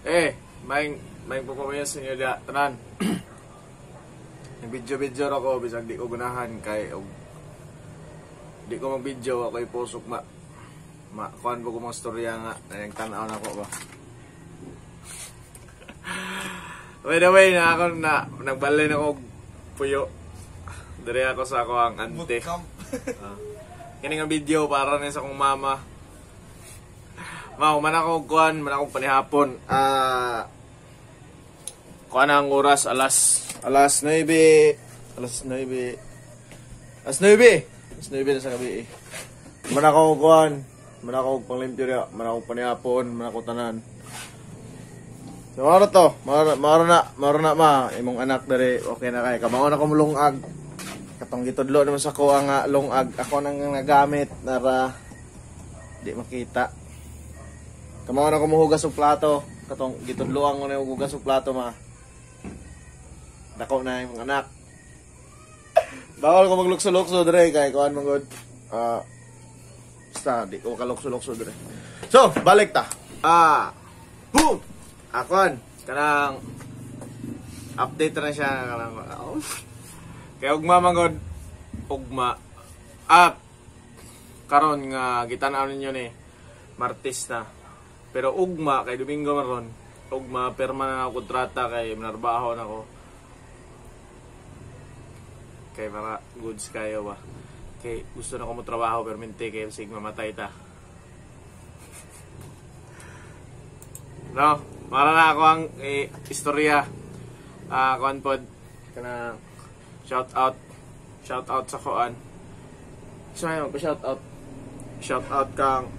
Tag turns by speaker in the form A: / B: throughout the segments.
A: May pupumayos sa inyo da, tanan. Nag-video ako, bisag di ko gunahan kay di ko mag-video ako ipusok kuhan po ko mga storya nga nang tanaw na ko ba. By the way, nagbalay na ako puyo. Dari ako sa ako ang ante. Kini nga video para rin sa akong mama. Man ako kuhan, man ako panihapon. Kuhan ang oras, alas 9 na sa gabi. Man ako kuhan, man ako panglimpyo niya, man ako panihapon, man ako tanan. So, maro na ma, imong anak dari, okay na kay. Kabangon ako mulungag. Katong gitudlo naman sa ko ang lungag. Ako nang nagamit nara di makita. Kabangon ako muhugas og plato. Katong gitudloan ko na hugas og plato ma. Dako na imong anak. Bawal ko maglukso-lukso dire kay kuan mangod. Basta di ko makalukso-lukso dire. So, balik ta. Boom. Akon, kanang update na siya kanang kaya ugma mangod karon nga gitanaw ninyo ni Martes na. Pero ugma kay Domingo maron, ugma perma na ako kontrata kay manarbaho na ko. Kay para goods kayo ba. Kay gusto na ko mo trabaho pero minti kay sig mamatay ta. No? Mara na ako ang istorya. Kuan pod kana shout out sa kuan. Sayo pa shout out kang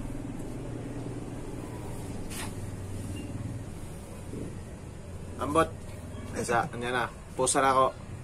A: ambot. Isa anya na. Pusa na ako.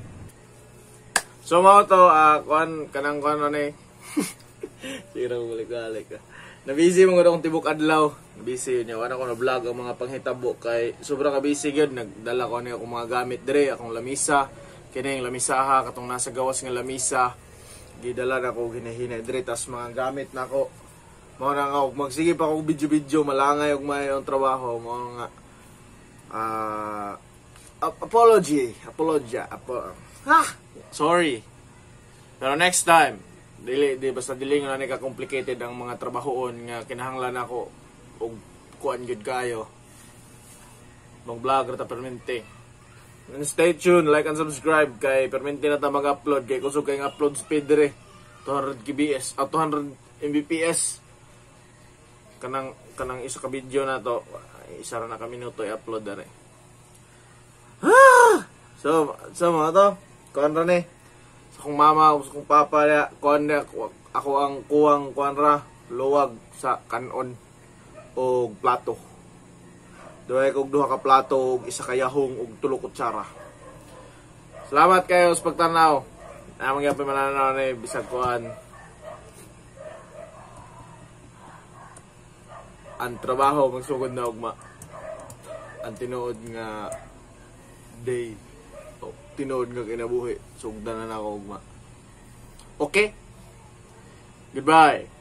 A: So mao to kuan kanang kuan ni. Sira mo balik ka. Na-busy mo akong tibok adlaw. Na-busy niya. Wala ko na-vlog ang mga panghitabo kay sobrang ka-busy yun. Nagdala ko niya akong mga gamit dire. Akong lamisa. Kini yung lamisa ha. Katong nasa gawas ng lamisa. Gidala na ako hinahinay dire. Tas mga gamit na ako. Mga na nga. Magsige pa ako video-video. Malangay og may yung trabaho. Mga nga. Sorry. Pero next time. Basta dili nga ni ka-complicated ang mga trabahoon nga kinahanglan ako og kuan gyud kayo. Mag-vlog ra ta permente. And stay tuned, like and subscribe kay permente na ta mag-upload kay kusog kay upload speed dire 200 kbps at 200 mbps. Kanang isa ka video na to, isa ra na ka minuto i-upload dire. So mo to, kuan ra ni. Kung mama, kung papa niya, ako ang kuwang kuwanra, luwag sa kanon o plato. Duhay kong duha ka plato, isa ka yahong, o tulo kutsara. Salamat kayo sa pagtanaw. Namang yapay mananaw na bisag kuhan. Ang trabaho, magsugod na ugma. Ang tinuod nga day. Tinood nga kinabuhi. Sugdan na ako ugma. Okay? Goodbye.